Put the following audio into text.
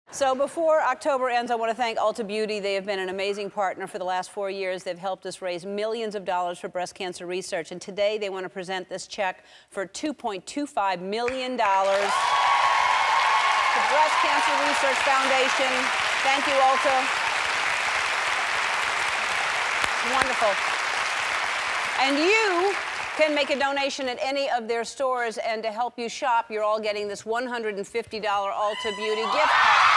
So before October ends, I want to thank Ulta Beauty. They have been an amazing partner for the last 4 years. They've helped us raise millions of dollars for breast cancer research. And today they want to present this check for $2.25 million to Breast Cancer Research Foundation. Thank you, Ulta. Wonderful. And you can make a donation at any of their stores. And to help you shop, you're all getting this $150 Ulta Beauty gift card.